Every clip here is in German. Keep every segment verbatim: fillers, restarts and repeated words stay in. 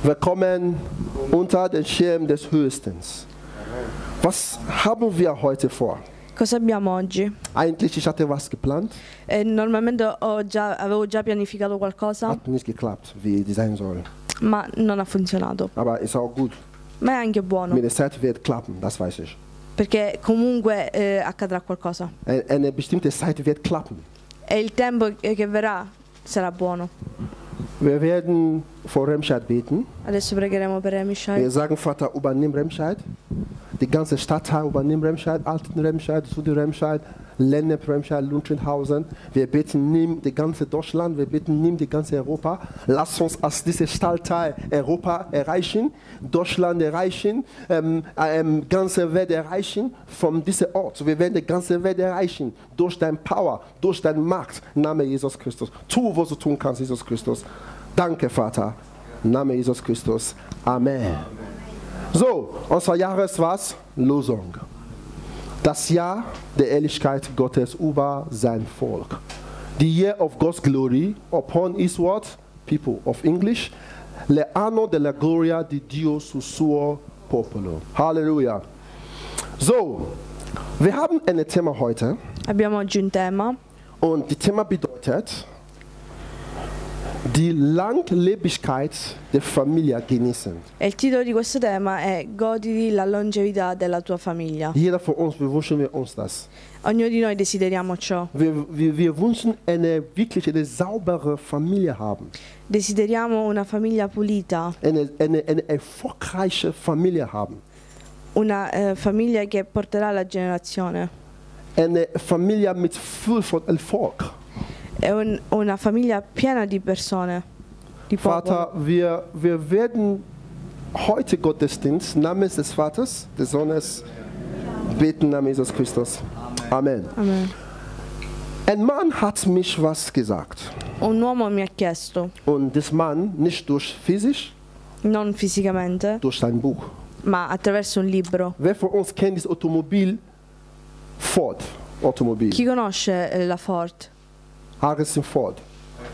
Wir kommen unter den Schirm des Höchsten. Was haben wir heute vor? Cosa abbiamo oggi? Eigentlich, ich hatte was geplant. Eh, normalmente ho già, avevo già pianificato qualcosa, Hat nicht geklappt, wie die sein soll. ma non ha funzionato. Aber ist auch gut. Ma è anche buono, Mit der Zeit wird klappen, das weiß ich. perché comunque eh, accadrà qualcosa. Eine, eine bestimmte Zeit wird klappen. E il tempo che che verrà sarà buono. Wir werden vor Remscheid beten. Adesso pregheremo per Wir Remscheid. sagen, Vater, übernimm Remscheid. Die ganze Stadtteil übernimm Remscheid, Alten Remscheid, Süden Remscheid, Lennep Remscheid, Lunchenhausen. Wir beten, nimm die ganze Deutschland, wir beten, nimm die ganze Europa. Lass uns als diese Stadtteil Europa erreichen, Deutschland erreichen, ähm, ähm, ganze Welt erreichen von diesem Ort. Wir werden die ganze Welt erreichen durch deine Power, durch deine Macht. Im Namen Jesus Christus. Tu, was du tun kannst, Jesus Christus. Danke, Vater. Im Namen Jesus Christus. Amen. So, unser Jahres was? Losung. Das Jahr der Ehrlichkeit Gottes über sein Volk. The year of God's glory upon his what? People. Of English. Le anno della gloria di Dio sul suo popolo. Halleluja. So, wir haben ein Thema heute. Abbiamo oggi un tema Und das Thema bedeutet, die Langlebigkeit der Familie genießen. e il titolo di questo tema è Goditi la longevità della tua famiglia. Jeder von uns, wir wünschen wir uns das. Ognuno di noi desideriamo ciò. Wir, wir, wir wünschen eine wirklich eine saubere Familie haben. Desideriamo una famiglia pulita, Eine, eine, eine erfolgreiche Familie haben. una eh, famiglia che porterà la generazione. Eine Familie mit viel von Erfolg. È un- una famiglia piena di persone, di popolo. Vater, wir, wir werden heute Gottesdienst namens des Vaters, des Sohnes beten namens Jesus Christus. Amen. Amen. Ein Mann hat mich was gesagt. Un uomo mi ha chiesto, Und das Mann nicht durch physisch, non fisicamente, durch sein Buch. ma attraverso un libro. Wer von uns kennt das Automobil Ford? Automobil. Chi conosce eh, la Ford? Harrison Ford.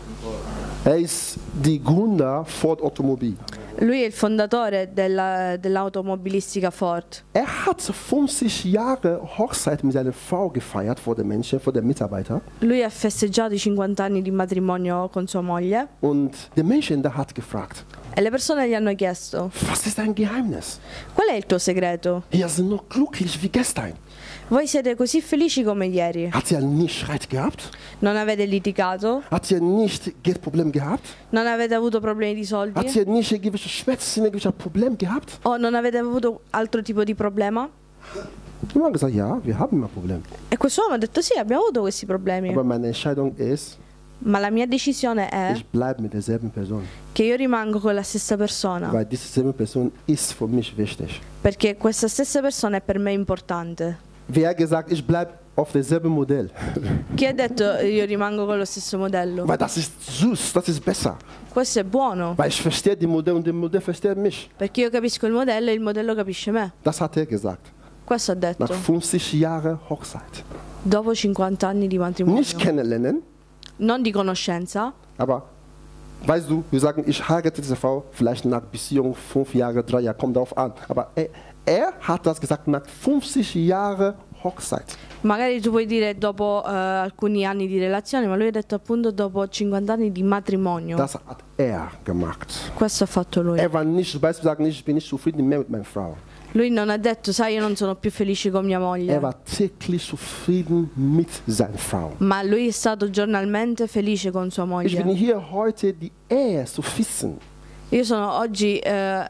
Er ist die Gründer Ford Automobil. Lui è il fondatore della- dell'automobilistica Ford. Er hat fünfzig Jahre Hochzeit mit seiner Frau gefeiert vor den Menschen, vor den Mitarbeitern. Lui ha festeggiato i cinquanta anni di matrimonio con sua moglie Und der Mensch da hat gefragt, e le persone gli hanno chiesto: was ist dein Geheimnis? qual è il tuo segreto? Wir sind noch glücklich wie gestern. Voi siete così felici come ieri? Hat er nicht Streit gehabt? Non avete litigato? Hat er nicht Geldproblem gehabt? Non avete avuto problemi di Hat soldi? er nicht irgendwelche Schmerzen, irgendwelche Probleme gehabt? O non avete avuto altro tipo di problema? Wir haben gesagt, ja, wir haben immer Probleme. E questo uomo ha detto: sì, abbiamo avuto questi problemi. Aber meine Entscheidung ist, Ma la mia decisione è ich bleibe mit derselben Person. che io rimango con la stessa persona, Weil diese selbe Person ist für mich wichtig. perché questa stessa persona è per me importante. Wer hat gesagt, ich bleibe auf derselben Modell? Chi ha detto io rimango con lo stesso modello? Weil das ist süß, das ist besser. Questo è buono, Weil ich verstehe die Modell und der Modell versteht mich. perché io capisco il modello e il modello capisce me. Das hat er gesagt. Questo ha detto, Nach fünfzig Jahren Hochzeit. dopo cinquanta anni di matrimonio. Nicht kennenlernen, Non di conoscenza, aber weißt du, wir sagen, ich heirate diese Frau, vielleicht nach Beziehung fünf Jahre, drei Jahre, kommt darauf an. Aber er, er hat das gesagt nach fünfzig Jahren Hochzeit. magari tu puoi dire dopo eh, alcuni anni di relazione, ma lui ha detto appunto dopo cinquanta anni di matrimonio. Das hat er gemacht. Questo ha fatto lui. Er war nicht, zum Beispiel sagen, ich bin nicht zufrieden mehr mit meiner Frau. Lui non ha detto, sai, io non sono più felice con mia Er moglie, war täglich zufrieden mit seiner Frau. ma lui è stato giornalmente felice con sua Ich bin moglie. hier heute, die Ehe zu wissen. Io sono oggi eh,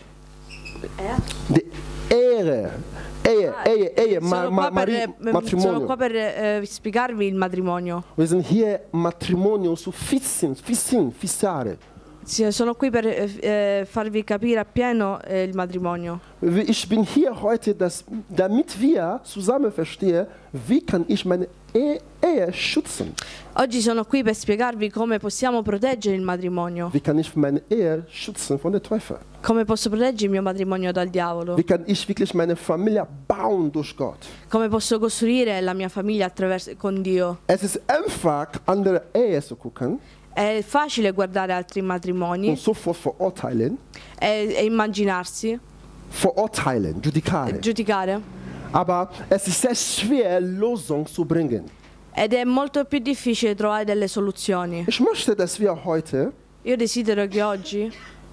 Die Ehre. Ehe, Ehe, Ehe, ma, sono ma, qua per, Mari- eh, sono Matrimonio. qua per eh, spiegarvi il matrimonio. Wir sind hier Matrimonio zu wissen, wissen, fissare. Sì, sono qui per eh, eh, farvi capire appieno eh, il matrimonio. Ich bin hier heute, dass, damit wir zusammen verstehen, wie kann ich meine Ehe, Ehe schützen? Oggi sono qui per spiegarvi come possiamo proteggere il matrimonio, Wie kann ich meine Ehe schützen von der Teufel? come posso proteggere il mio matrimonio dal diavolo, Wie kann ich wirklich meine Familie bauen durch Gott? come posso costruire la mia famiglia attraverso con Dio. Es ist einfach, andere Ehe zu gucken, È facile guardare altri matrimoni und sofort verurteilen, e, e immaginarsi, verurteilen, giudicare. giudicare. Aber es ist sehr schwer, Lösung zu bringen. Ed è molto più difficile trovare delle soluzioni. Ich möchte, dass wir heute Io desidero che oggi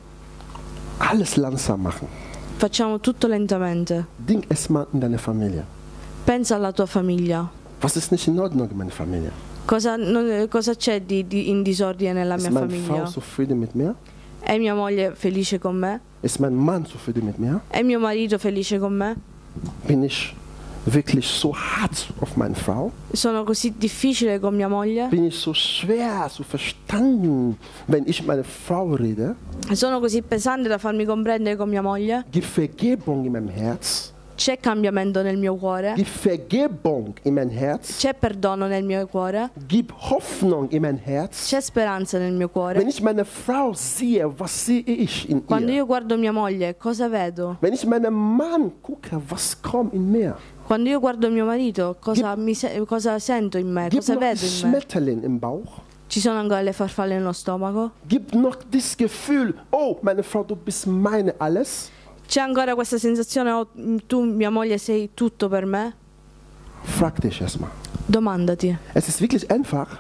alles langsam machen. facciamo tutto lentamente. Denk erstmal in deine Familie. Pensa alla tua famiglia. Was ist nicht in Ordnung in meiner Familie? Cosa, non- cosa c'è di, di- in disordine nella Ist mia meine Frau famiglia? zufrieden mit mir? È mia moglie felice con me? Ist mein Mann zufrieden mit mir? È mio marito felice con me? Bin ich wirklich so hart auf meine Frau? Sono così difficile con mia moglie? Bin ich so schwer zu verstanden, wenn ich mit meiner Frau rede? Sono così pesante da farmi comprendere con mia moglie? Gibt Vergebung in meinem Herz? C'è cambiamento nel mio cuore? Gibt Vergebung in mein Herz? C'è perdono nel mio cuore? Gib Hoffnung in mein Herz. C'è speranza nel mio cuore? Wenn ich meine Frau sehe, was sehe ich in Quando ihr? io guardo mia moglie, cosa vedo? Wenn ich meinen Mann gucke, was kommt in mir? Quando io guardo mio marito, cosa, mi se- cosa sento in me? Gibt Cosa noch vedo die in me? Schmetterling im Bauch? Ci sono ancora le farfalle nello stomaco? Gibt noch das Gefühl, oh, meine Frau, du bist meine alles? C'è ancora questa sensazione, oh, tu mia moglie sei tutto per me? Frag dich erstmal. Domandati. Es ist wirklich einfach,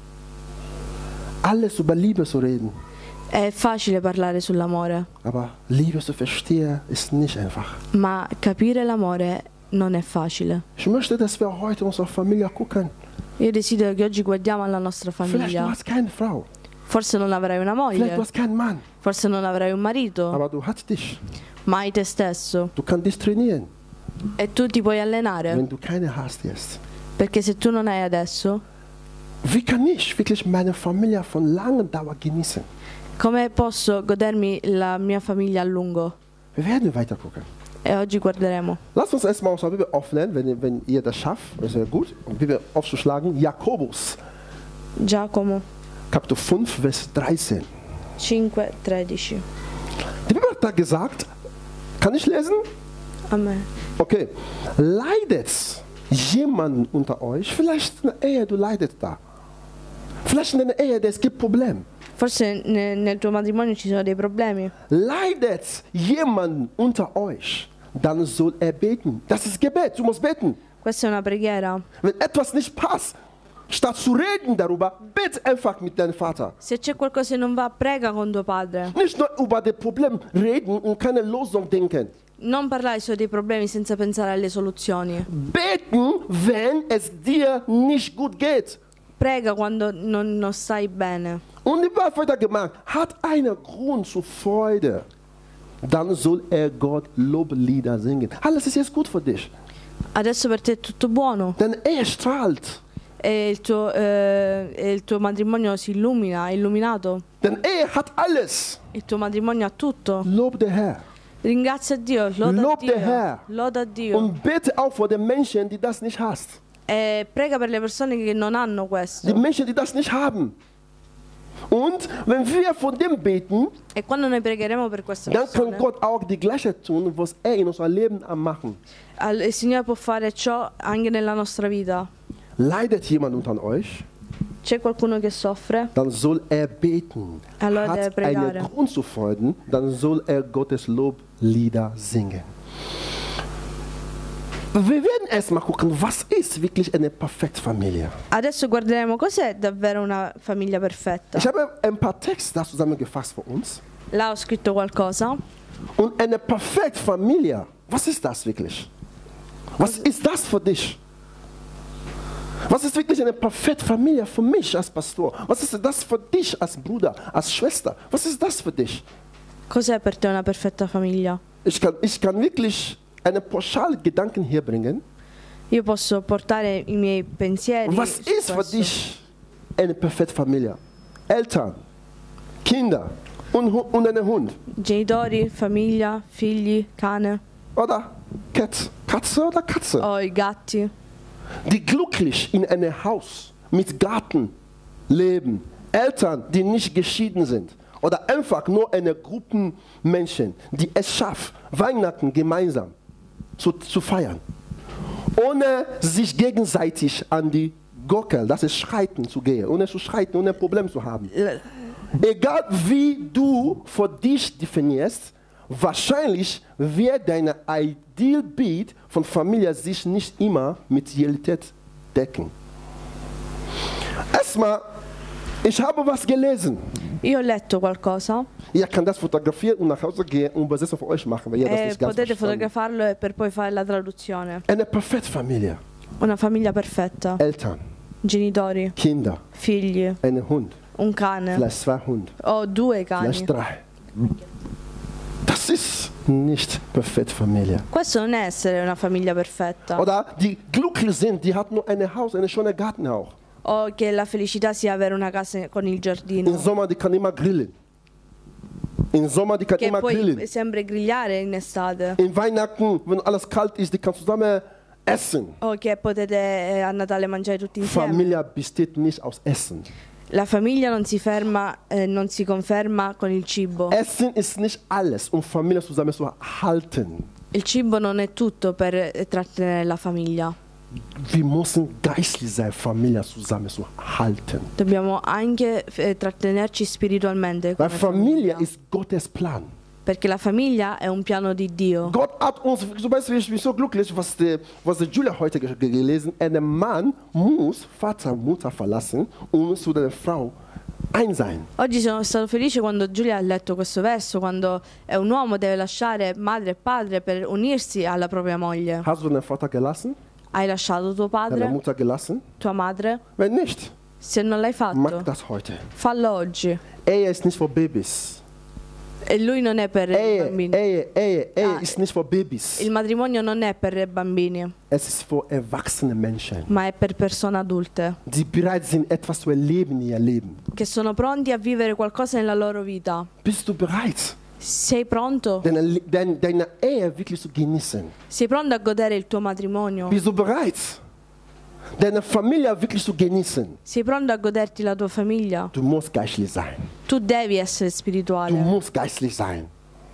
alles über Liebe zu reden. È facile parlare sull'amore, Aber Liebe zu verstehen ist nicht einfach. ma capire l'amore non è facile. Ich möchte, dass wir heute unsere Familie gucken. Io desidero che oggi guardiamo alla nostra Vielleicht du famiglia. hast keine Frau, Forse non avrai una vielleicht moglie, du hast keinen Mann, forse non avrai un marito, aber du hast dich. ma hai te stesso. Du kannst dich trainieren, E tu ti puoi allenare, wenn du keine hast jetzt. perché se tu non hai adesso, Wie kann ich wirklich meine Familie von langer Dauer genießen? come posso godermi la mia famiglia a lungo? Wir werden weiter gucken. E oggi guarderemo. Lasst uns erstmal unsere Bibel öffnen, wenn, ihr- wenn ihr das schafft. Das wäre gut. Um Bibel aufzuschlagen. Jakobus, Giacomo Kapitel fünf, Vers dreizehn. cinque tredici. Die Bibel hat da gesagt, kann ich lesen? Amen. Okay. Leidet jemand unter euch? Vielleicht in der Ehe, du leidest da. Vielleicht in deiner Ehe, es gibt Probleme. Forse ne- nel tuo matrimonio ci sono dei problemi. Leidet jemand unter euch? Dann soll er beten. Das ist Gebet, du musst beten. Questa è una preghiera. Wenn etwas nicht passt, statt zu reden darüber, bete einfach mit deinem Vater. Se c'è qualcosa che non va, prega con tuo padre. Nicht nur über das Problem reden und keine Lösung denken. Non parlare solo dei problemi senza pensare alle soluzioni. Beten, wenn es dir nicht gut geht. Prega quando non, non stai bene. Und die Bibel hat weiter gemacht, hat einen Grund zur Freude, dann soll er Gott Loblieder singen. Alles ist jetzt gut für dich, Adesso per te è tutto buono. denn er strahlt. E il tuo, eh, e il tuo matrimonio si illumina, è illuminato. Denn er hat alles. Il tuo matrimonio ha tutto. Lob der Herr. Ringrazia Dio, loda Lob Dio. der Herr. Loda Dio. Und bete auch für die Menschen, die das nicht hast. E prega per le persone che non hanno Die questo. Menschen, die das nicht haben. Und wenn wir von dem beten, E quando noi pregheremo per queste dann kann persone, Gott auch die gleiche tun, was er in unserem Leben am machen. al- il Signore può fare ciò anche nella nostra vita. Leidet jemand unter euch, C'è qualcuno che soffre? dann soll er beten. Allora deve Hat pregare. einen Grund zu freuen, dann soll er Gottes Loblieder singen. Wir werden erstmal gucken, was ist wirklich eine perfekte Familie. Adesso guarderemo cos'è davvero una famiglia perfetta. Ich habe ein paar Texte da zusammengefasst für uns. Là ho scritto qualcosa. Und eine perfekte Familie, was ist das wirklich? Was ist das für dich? Was ist wirklich eine perfekte Familie für mich als Pastor? Was ist das für dich als Bruder, als Schwester? Was ist das für dich? Cos'è per te una perfetta famiglia? Ich kann, ich kann wirklich einen pauschalen Gedanken hier bringen. Io posso portare i miei pensieri. Was su ist für questo. dich eine perfekte Familie? Eltern, Kinder und, Hu- und ein Hund. Genitori, famiglia, figli, cane, Oder Cat, Katze oder Katze. o i gatti. Die glücklich in einem Haus mit Garten leben. Eltern, die nicht geschieden sind. Oder einfach nur eine Gruppe Menschen, die es schaffen, Weihnachten gemeinsam zu, zu feiern. Ohne sich gegenseitig an die Gockel, das ist schreiten zu gehen, ohne zu schreiten, ohne ein Problem zu haben. Egal wie du für dich definierst, wahrscheinlich wird dein Idealbild von Familie sich nicht immer mit Realität decken. Erstmal, ich habe was gelesen. Io ho letto qualcosa. Ihr könnt das fotografieren und nach Hause gehen und Übersetzung für euch machen, weil ihr das E nicht ganz potete verstanden. fotografarlo e per poi fare la traduzione. Eine perfekte Familie. Una famiglia perfetta. Eltern, Genitori, Kinder, figli, einen Hund, un cane. vielleicht zwei Hunde, Ho due cani. vielleicht drei. Das ist nicht perfekte Familie. Questo non è essere una famiglia perfetta. Oder die glücklich sind, die hat nur ein Haus, einen schönen Garten auch. O che la felicità sia avere una casa con il Im giardino. Sommer, die kann immer grillen. Im Sommer, die kann Che immer puoi grillen. sempre grigliare in estate. In Weihnachten, wenn alles kalt ist, die kann zusammen essen. O che potete eh, a Natale mangiare tutti insieme. Familie besteht nicht aus Essen. La famiglia non si ferma, eh, non si conferma con il cibo. Essen ist nicht alles, um Familie zusammen zu halten. Il cibo non è tutto per eh, trattenere la famiglia. Wir müssen geistlich sein, Familie zusammen zu halten. Dobbiamo anche eh, trattenerci spiritualmente. Weil come Familie famiglia. ist Gottes Plan. Perché la famiglia è un piano di Dio. Gott hat uns, zum Beispiel, ich bin so glücklich, was die, was die Julia heute ge- gelesen hat. Ein Mann muss Vater und Mutter verlassen, um zu der Frau ein sein. Oggi sono stato felice quando Giulia ha letto questo verso, quando è un uomo deve lasciare madre e padre per unirsi alla propria moglie. Hast du deinen Vater gelassen? Hai lasciato tuo Deine padre, Mutter gelassen? tua madre? Wenn nicht, Se non l'hai mach fatto, das heute. fallo oggi. Ehe ist nicht für Babys. E lui non è per i Ehe, bambini. Ehe, Ehe, Ehe Ah. ist nicht für Babys. Il matrimonio non è per bambini, Es ist für erwachsene Menschen, ma è per persone adulte, die bereit sind, etwas zu erleben in ihr Leben. che sono pronti a vivere qualcosa nella loro vita. Bist du bereit, Sei pronto? deine, deine, deine Ehe wirklich zu genießen? Sei pronto a godere il tuo matrimonio? Bist du bereit, deine Familie wirklich zu genießen? Sei pronto a goderti la tua famiglia? Du musst geistlich sein. Tu devi essere Du spirituale. musst geistlich sein.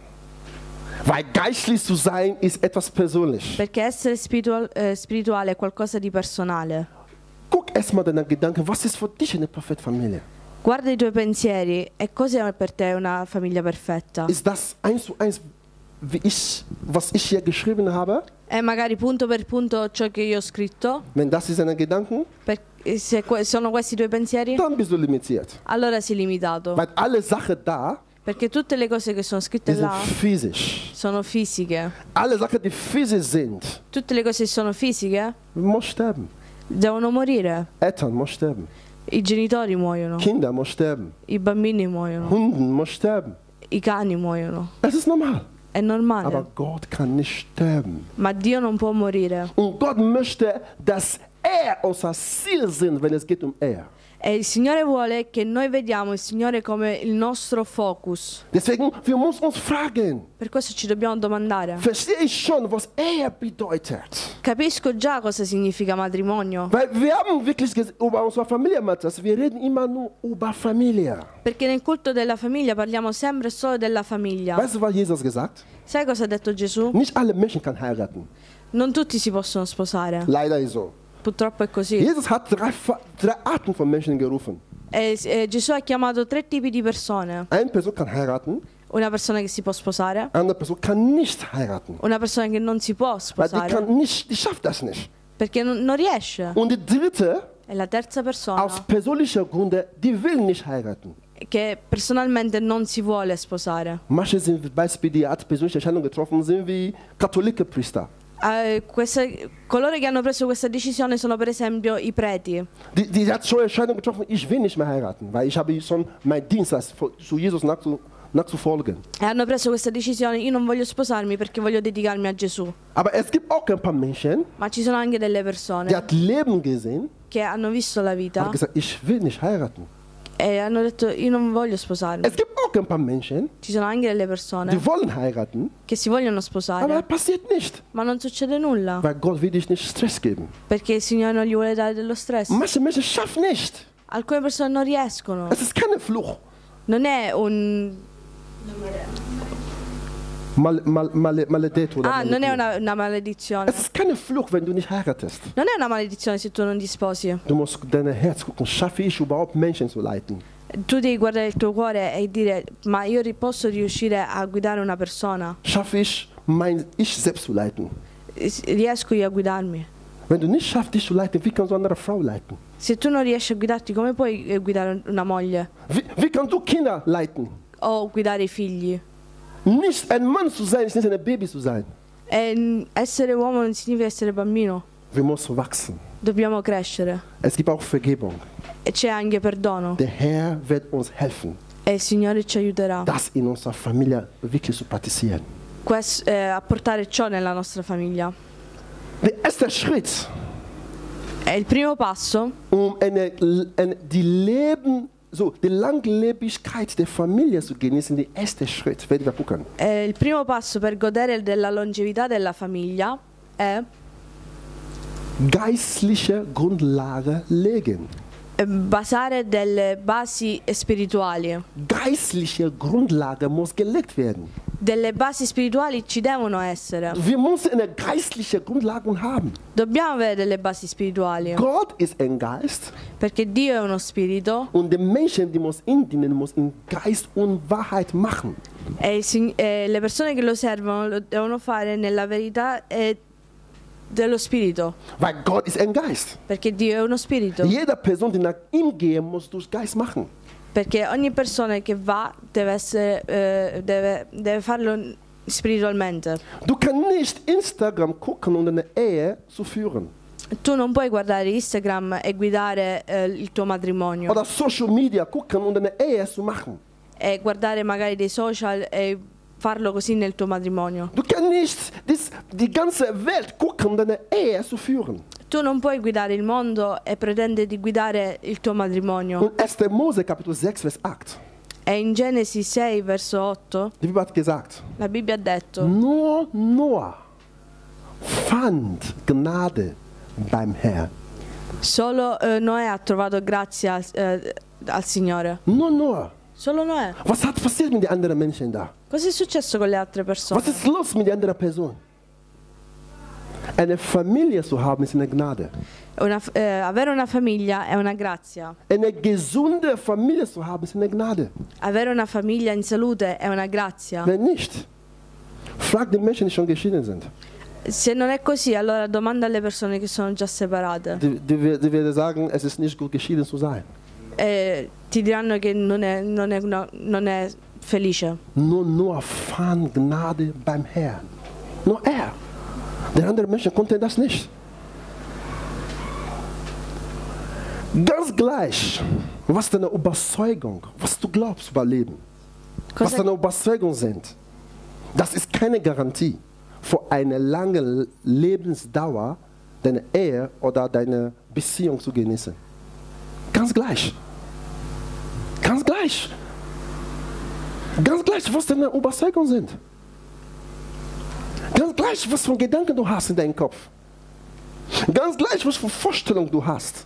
Weil geistlich zu sein ist etwas Persönliches. Perché essere spiritual- eh, spirituale è qualcosa di personale. Guck erstmal deine Gedanken, was ist für dich eine perfekte Familie? Guarda i tuoi pensieri e cosa è per te una famiglia perfetta? Ist das eins zu eins, wie ich, was ich hier geschrieben habe? È magari punto per punto ciò che io ho scritto? Wenn das ist deine Gedanken, Per- se que- sono questi i tuoi pensieri? dann bist du limitiert. Allora sei limitato. Weil alle Sachen da, Perché tutte le cose che sono die scritte sind là physisch. sono fisiche. Alle Sachen, die physisch sind, Tutte le cose che sono fisiche muss sterben. devono morire. Eltern muss sterben. I genitori muoiono, Kinder muss sterben. i bambini muoiono, Hunden muss sterben. i cani muoiono. Es ist normal. È normale. Aber Gott kann nicht sterben. Ma Dio non può morire. Und Gott möchte, dass er unser Ziel sind, wenn es geht um er. E il Signore vuole che noi vediamo il Signore come il nostro focus. Deswegen, wir müssen uns fragen, Per questo ci dobbiamo domandare. verstehe ich schon, was er bedeutet? Capisco già cosa significa matrimonio. Weil wir haben wirklich ges- über unsere Familie, Matthias, wir reden immer nur über Familie. Perché nel culto della famiglia parliamo sempre solo della famiglia. Weißt du, was Jesus gesagt? Sai cosa ha detto Gesù? Nicht alle Menschen können heiraten. Non tutti si possono sposare. Leider ist so. Purtroppo è così. Jesus hat drei, Fa- drei Arten von Menschen gerufen. E, e Gesù ha chiamato tre tipi di persone. Eine Person kann heiraten, Una persona che si può sposare, eine andere Person kann nicht heiraten. una persona che non si può Weil die, sposare kann nicht, die schafft das nicht. perché non, non riesce. Und die dritte, E la terza persona aus persönlicher Gründe, die will nicht heiraten. che personalmente non si vuole sposare. Manche sind zum Beispiel, die hat persönliche Entscheidung getroffen, sind wie katholische Priester. Eh, queste- coloro che hanno preso questa decisione sono per esempio i preti. Die, die hat schon Entscheidung getroffen, ich will nicht mehr heiraten, weil ich habe schon meinen Dienst als, zu Jesus nachzu, nachzufolgen. E hanno preso questa decisione, io non voglio sposarmi perché voglio dedicarmi a Gesù. Aber es gibt auch ein paar Menschen, Ma ci sono anche delle die persone hat Leben gesehen, che hanno visto la vita haben gesagt, ich will nicht heiraten. e hanno detto io non voglio sposarmi. Es gibt auch ein paar Menschen, Ci sono anche delle persone die wollen heiraten, che si vogliono aber sposare, passiert nicht, ma non succede nulla weil Gott will dich nicht Stress geben. perché il Signore non gli vuole dare dello stress. Manche Menschen schaffen nicht. Alcune persone non riescono. Es ist keine Fluch. Non è un Mal, mal, male, maledetto oder Ah, non è maledetto. una, una maledizione. Es ist keine Fluch, wenn du nicht heiratest. Non è una maledizione se tu non ti sposi. Du musst dein Herz gucken, schaffe ich überhaupt Menschen zu leiten? Tu devi guardare il tuo cuore e dire: ma io ri- posso riuscire a guidare una persona? Schaffe ich, mein Ich selbst zu leiten? S- Riesco io a guidarmi? Wenn du nicht schaffst, dich zu leiten, wie kannst du eine andere Frau leiten? Se tu non riesci a guidarti, come puoi eh, guidare una moglie? Wie, wie kannst du Kinder leiten? O guidare i figli? Nicht ein Mann zu sein, ist nicht ein Baby zu sein. E mm, essere uomo non significa essere bambino. Wir müssen wachsen. Dobbiamo crescere. Es gibt auch Vergebung. E c'è anche perdono. Der Herr wird uns helfen, E il Signore ci aiuterà das in unserer Familie wirklich zu praktizieren. Quest- eh, a portare ciò nella nostra famiglia. Der erste Schritt, È il primo passo um eine, eine, die Leben, so, die Langlebigkeit der Familie zu genießen, der erste Schritt, werden wir gucken. Eh, il primo passo per godere della longevità della famiglia è Geistliche Grundlage legen. eh, basare delle basi spirituali. Geistliche Grundlage muss gelegt werden. Delle basi spirituali ci devono essere. Wir müssen eine geistliche Grundlage haben. Dobbiamo avere delle basi spirituali. Gott ist ein Geist Perché Dio è uno spirito und die Menschen, die muss ihn dienen, muss in Geist und Wahrheit machen. e, il Sig- e le persone che lo servono lo devono fare nella verità e dello spirito. Weil Gott ist ein Geist. Perché Dio è uno spirito. Jede Person, die nach ihm geht, muss durch Geist machen. Perché ogni persona che va deve, essere, eh, deve, deve farlo spiritualmente. Du kannst nicht Instagram gucken und eine Ehe zu führen. Tu non puoi guardare Instagram e guidare eh, il tuo matrimonio Oder Social Media gucken und eine Ehe zu machen. e guardare magari dei social e farlo così nel tuo matrimonio. Du kannst nicht das, die ganze Welt gucken und eine Ehe zu führen. Tu non puoi guidare il mondo e pretendere di guidare il tuo matrimonio. Und erster Mose Kapitel sechs, Vers acht. E in Genesi sei, verso otto, Die Bibel hat gesagt, la Bibbia ha detto: nur Noah fand Gnade beim Herrn. solo eh, Noè ha trovato grazia al, eh, al Signore. Nur Noah. Solo Noè. Was hat passiert mit den anderen Menschen da? Cosa è successo con le altre persone? Was ist los mit der anderen Person? Eine Familie zu haben ist eine Gnade. Una f- eh, avere una famiglia è una grazia. Eine gesunde Familie zu haben ist eine Gnade. Avere una famiglia in salute è una grazia. Wenn nicht, frag die Menschen, die schon geschieden sind. Se non è così, allora domanda alle persone che sono già separate. Die, die, wir- die werden sagen, es ist nicht gut, geschieden zu sein. E ti diranno che non è, non è, no- non è felice. Nur Noah fand Gnade beim Herrn. Nur er. Die anderen Menschen konnten das nicht. Ganz gleich, was deine Überzeugung, was du glaubst über Leben, was Cosa, deine Überzeugungen sind, das ist keine Garantie für eine lange Lebensdauer, deine Ehe oder deine Beziehung zu genießen. Ganz gleich. Ganz gleich. Ganz gleich, was deine Überzeugungen sind. Ganz gleich, was für Gedanken du hast in deinem Kopf. Ganz gleich, was für Vorstellungen du hast.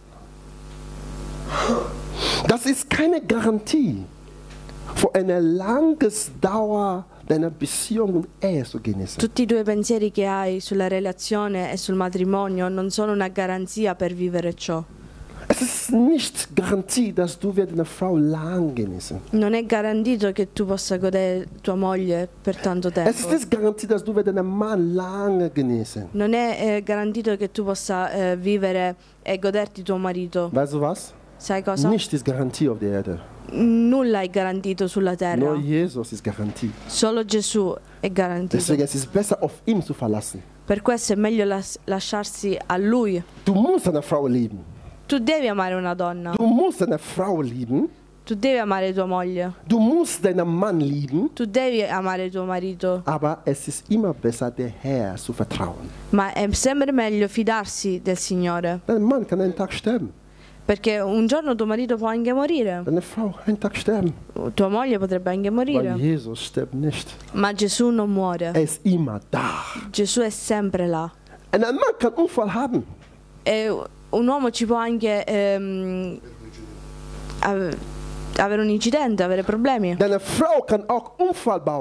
Das ist keine Garantie für eine lange Dauer deiner Beziehung und Ehe zu genießen. tutti i tuoi pensieri che hai sulla relazione e sul matrimonio non sono una garanzia per vivere ciò. Es ist nicht Garantie, dass du deine Frau lang genießen. Non è garantito che tu possa godere tua moglie per tanto Es ist tempo. nicht Garantie, dass du deinen Mann lange genießen. Non è eh, garantito che tu possa eh, vivere e goderti tuo marito. Weißt du was? Sai cosa? Nicht ist Garantie auf der Erde. Nulla è garantito sulla terra. Nur Jesus ist Garantie. Solo Gesù è garantito. Deswegen ist es besser, auf ihn zu verlassen. Per questo è meglio las- lasciarsi a Lui. Du musst deine Frau lieben. Tu devi amare una donna. Du musst deine Frau lieben. Tu devi amare tua moglie. Du musst deinen Mann lieben. Tu devi amare tuo marito. Aber es ist immer besser, der Herr zu vertrauen. Ma è sempre meglio fidarsi del Signore. Dein Mann kann einen Tag sterben. Perché un giorno tuo marito può anche morire. Deine Frau einen Tag sterben. Tua moglie potrebbe anche Weil morire. Jesus stirbt nicht. Ma Gesù non muore. Er ist immer da. Gesù è sempre là. Und ein Mann kann Unfall haben. E un uomo ci può anche ehm, ave- avere un incidente, avere problemi. Deine Frau kann auch Unfall bauen.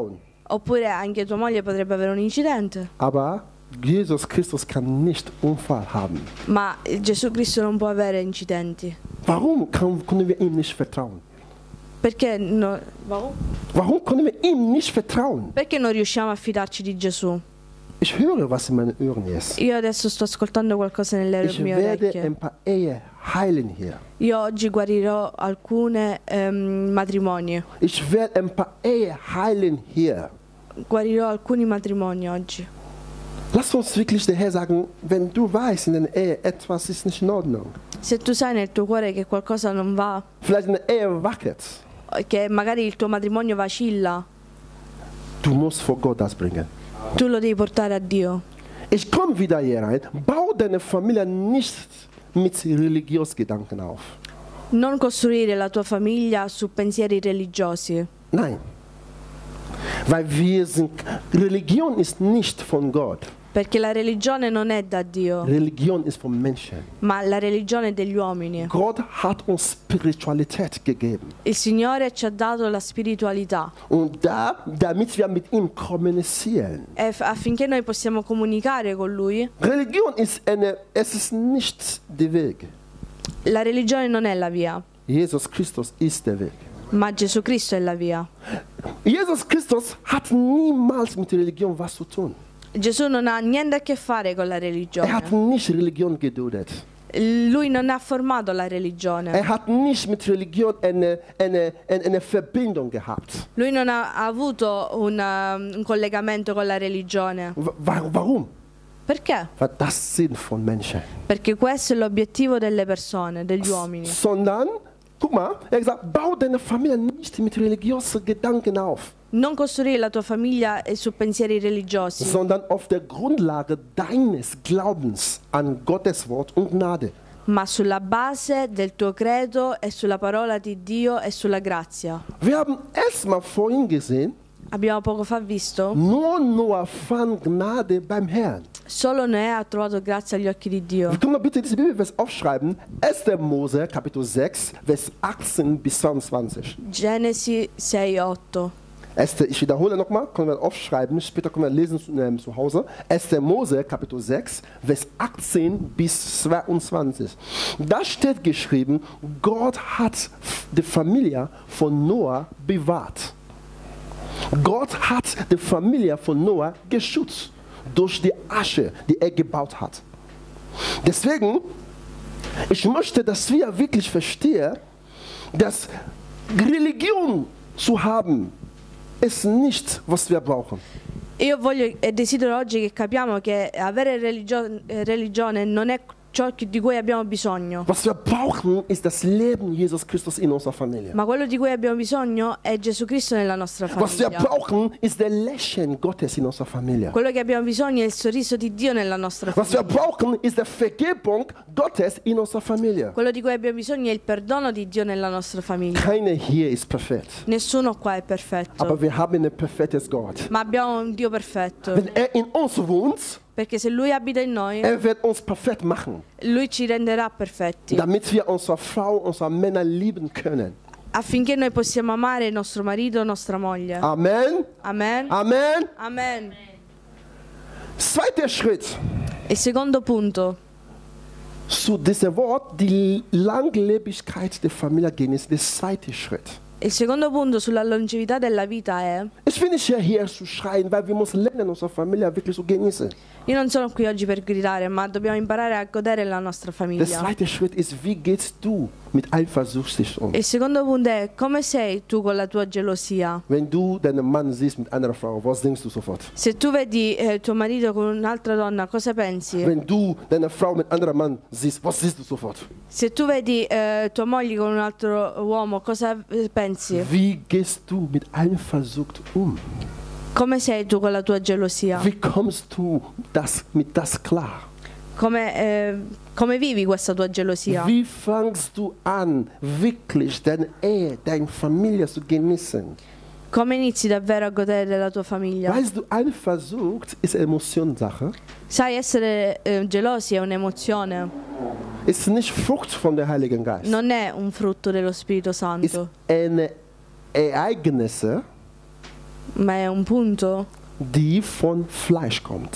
Oppure anche tua moglie potrebbe avere un incidente. Aber Jesus Christus kann nicht Unfall haben. Ma Gesù Cristo non può avere incidenti. Warum kann, können wir ihm nicht vertrauen? Perché, no, warum? Warum können wir ihm nicht vertrauen? Perché non riusciamo a fidarci di Gesù? Ich höre, was in meinen Ohren ist. Io adesso sto ascoltando qualcosa nelle Ich mie werde orecchie. ein paar Ehe heilen hier. Io oggi guarirò alcune ehm, matrimoni. Ich werde ein paar Ehe heilen hier. Guarirò alcuni matrimoni oggi. Lass uns wirklich der Herr sagen, wenn du weißt, in der Ehe etwas ist nicht in Ordnung. Se tu sai nel tuo cuore che qualcosa non va, Vielleicht eine Ehe wackelt. che magari il tuo matrimonio vacilla, Du musst vor Gott das bringen. tu lo devi portare a Dio. Ich komme wieder hier rein. Bau deine Familie nicht mit Religionsgedanken auf. Non costruire la tua famiglia su pensieri religiosi, Nein. Weil wir sind, Religion ist nicht von Gott. perché la religione non è da Dio, Religion ist von Menschen. ma la religione è degli uomini. Gott hat uns Spiritualität gegeben. Il Signore ci ha dato la spiritualità Und da, damit wir mit ihm kommunizieren. e f- affinché noi possiamo comunicare con Lui. Religion ist eine, es ist nicht der Weg. La religione non è la via, Jesus Christus ist der Weg. ma Gesù Cristo è la via. Jesus Christus hat niemals mit Religion was zu tun. Gesù non ha niente a che fare con la Er religione. hat nicht Religion geduldet. Lui non ha formato la religione. Er hat nicht mit Religion eine, eine, eine, eine Verbindung gehabt. Lui non ha ha avuto una- un collegamento con la religione. Wa- Warum? Perché? Weil das sind von Menschen. Perché questo è l'obiettivo delle persone, degli uomini. Sondern, guck mal, er hat gesagt, bau deine Familie nicht mit religiösen Gedanken auf, Non costruire la tua famiglia eh, su pensieri religiosi, sondern auf der Grundlage deines Glaubens an Gottes Wort und Gnade. ma sulla base del tuo credo e sulla parola di Dio e sulla grazia. Wir haben erstmal vorhin gesehen, Abbiamo poco fa visto, nur Noah fand Gnade beim Herrn. solo Noè ha trovato grazia agli occhi di Dio. Wir können mal bitte diese Bibelvers aufschreiben. erster Mose, Kapitel sechs, Vers achtzehn bis zweiundzwanzig. Genesi sei otto. Erste, ich wiederhole nochmal, können wir aufschreiben, später können wir lesen zu, ähm, zu Hause. erster Mose, Kapitel sechs, Vers achtzehn bis zweiundzwanzig. Da steht geschrieben, Gott hat die Familie von Noah bewahrt. Gott hat die Familie von Noah geschützt durch die Asche, die er gebaut hat. Deswegen, ich möchte, dass wir wirklich verstehen, dass Religion zu haben, ist nicht, was wir brauchen. Io voglio e desidero oggi che capiamo che avere religio- eh, religione non è ciò che- di cui abbiamo bisogno, Was wir brauchen, ist das Leben Jesus Christus in unserer Familie. ma quello di cui abbiamo bisogno è Gesù Cristo nella nostra Was wir famiglia. brauchen, ist der Lächeln Gottes in unserer Familie. Quello che abbiamo bisogno è il sorriso di Dio nella nostra Was wir famiglia. brauchen, ist die Vergebung Gottes in unserer Familie. Quello di cui abbiamo bisogno è il perdono di Dio nella nostra famiglia. Keiner hier ist perfekt. Nessuno qua è perfetto, Aber wir haben ein perfektes Gott. ma abbiamo un Dio perfetto, Wenn er in uns wohnt, perché se Lui abita in noi, er wird uns perfekt machen, Lui ci renderà perfetti, damit wir unsere Frau, unsere Männer lieben können. affinché noi possiamo amare il nostro marito, nostra moglie. Amen. Amen. Amen. Amen. Zweiter Schritt Il secondo punto, zu diesem Wort, die Langlebigkeit der Familie genießen. Der zweite Schritt. il secondo punto sulla longevità della vita è: Ich bin nicht hier, hier zu schreien, weil wir müssen lernen, unsere Familie wirklich zu genießen. io non sono qui oggi per gridare, ma dobbiamo imparare a godere la nostra Der famiglia. zweite Schritt ist, wie gehst du mit Eifersucht um? Il secondo punto è: come sei tu con la tua gelosia? Wenn du deinen Mann siehst mit einer Frau, was denkst du sofort? Se tu vedi eh, tuo marito con un'altra donna, cosa pensi? Wenn du deine Frau mit einem anderen Mann siehst, was siehst du sofort? Se tu vedi eh, tua moglie con un altro uomo, cosa eh, pensi? Wie gehst du mit Eifersucht um? Come sei tu con la tua gelosia? Wie kommst du das, mit das klar? Come, eh, come vivi questa tua gelosia? Wie fangst du an, wirklich deine Ehe, deine Familie zu genießen? Come inizi davvero a godere della tua famiglia? Weißt du, Eifersucht ist Emotionssache. Sai, essere eh, gelosi è un'emozione, Ist nicht Frucht von der Heiligen Geist. non è un frutto dello Spirito Ist Santo, eine Ereignisse, ma è un punto, die von Fleisch kommt.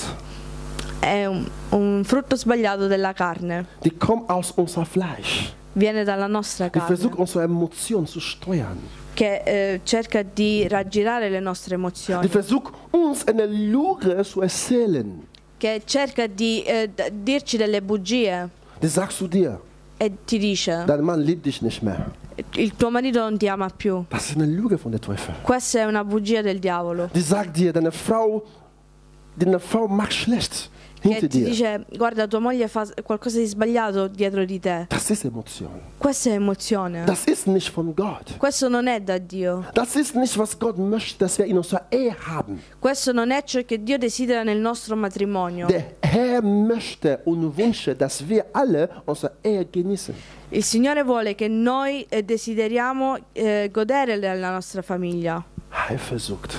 è un, un frutto sbagliato della carne. Die kommt aus unser Fleisch. Viene dalla nostra Die versucht, carne, unsere Emotionen zu steuern. che eh, cerca di raggirare le nostre Die emozioni, versucht, uns eine Lüge zu erzählen. che cerca di eh, d- dirci delle bugie Die sagt zu dir, e ti dice: dein Mann liebt dich nicht mehr. il tuo marito non ti ama più. Das ist eine Lüge von der Teufel. Questa è una bugia del diavolo, Die sagt dir, deine Frau, deine Frau macht schlecht hinter che ti dir. dice: guarda, tua moglie fa qualcosa di sbagliato dietro di te. Das ist Emotion. Questa è emozione. Das ist nicht von Gott. Questo non è da Dio. Das ist nicht, was Gott möchte, dass wir in unserer Ehe haben. Questo non è ciò che Dio desidera nel nostro matrimonio. Der Herr möchte und wünscht, dass wir alle unsere Ehe genießen. Il Signore vuole che noi eh, desideriamo eh, godere della nostra famiglia. Eifersucht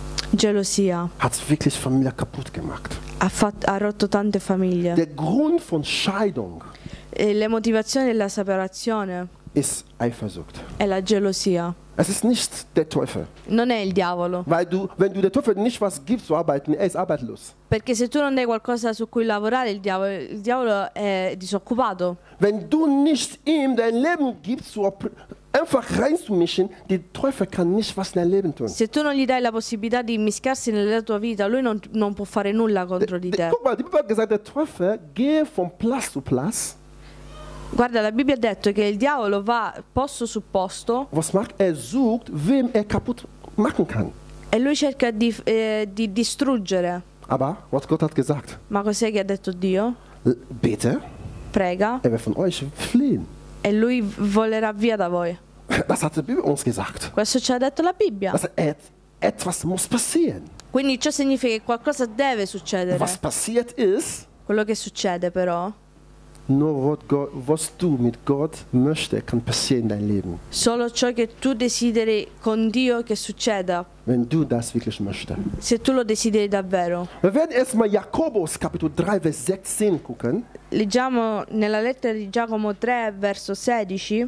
Gelosia hat wirklich Familie kaputt gemacht. ha, fat- ha rotto tante famiglie. Der Grund von Scheidung E le motivazioni della separazione ist Eifersucht. è la gelosia, Es ist nicht der Teufel. non è il diavolo. Weil du, wenn du der Teufel nicht was gibst zu arbeiten, er ist arbeitslos. Perché se tu non dai qualcosa su cui lavorare, il diavolo, il diavolo è disoccupato. Wenn du nicht ihm dein Leben gibst, so einfach reinzumischen, der Teufel kann nicht was in dein Leben tun. Se tu non gli dai la possibilità di mischiarsi nella tua vita, lui non, non può fare nulla contro di te. Guck mal, die Bibel hat gesagt, der Teufel gehe von Platz zu Platz. Guarda, la Bibbia ha detto che il diavolo va posto su posto Was macht er? Sucht, wem er kaputt machen kann. e lui cerca di, eh, di distruggere. Aber was Gott hat gesagt, Ma cos'è che ha detto Dio? l- bete, Prega er wird von euch fliehen. e lui volerà via da voi. Das hat die Bibel uns gesagt. Questo ci ha detto la Bibbia. Das et, etwas muss passieren. Quindi ciò significa che qualcosa deve succedere. Was passiert ist, Quello che succede però, nur was, Gott, was du mit Gott möchtest, kann passieren in deinem Leben. solo ciò che tu desideri con Dio che succeda, Wenn du das wirklich möchtest. se tu lo desideri davvero. Wir werden erstmal Jakobus Kapitel drei, Vers sechzehn gucken. Leggiamo nella lettera di Giacomo tre, verso sedici.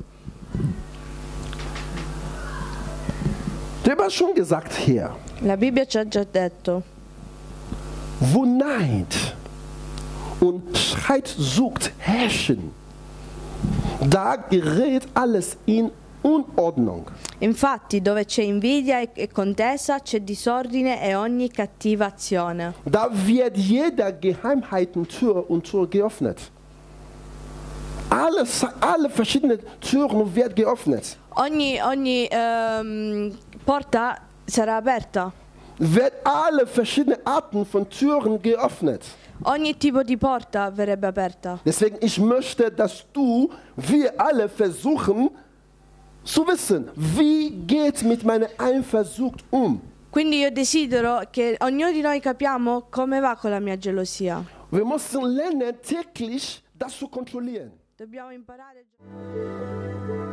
Der hat schon gesagt hier, La Bibbia ci ha già detto: wo Neid und Streit sucht herrschen, da gerät alles in Unordnung. infatti, dove c'è invidia e, e contesa, c'è disordine e ogni cattiva azione. Da wird jeder Geheimheiten Tür und Tor geöffnet. Alle, alle verschiedenen Türen werden geöffnet. Ogni, ogni ehm, porta sarà aperta. Wird alle verschiedenen Arten von Türen geöffnet. Ogni tipo di porta verrebbe aperta. Deswegen, ich möchte, dass du, wir alle versuchen zu wissen, wie geht mit meiner Eifersucht um. Quindi io desidero che ognuno di noi capiamo come va con la mia gelosia. Wir müssen lernen, täglich das zu kontrollieren. Dobbiamo imparare.